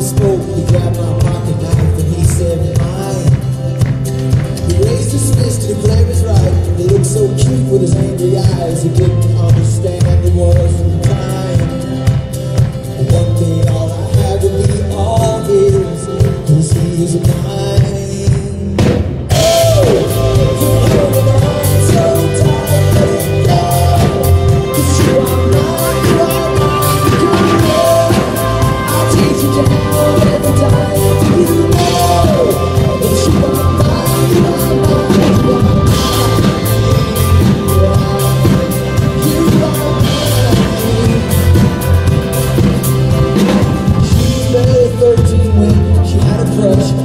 spoke, he grabbed my pocket knife and he said, mine. He raised his fist to declare his right. He looked so cute with his angry eyes. He didn't understand it wasn't time. One day all I had to be all his, 'cause he is mine. She had a crush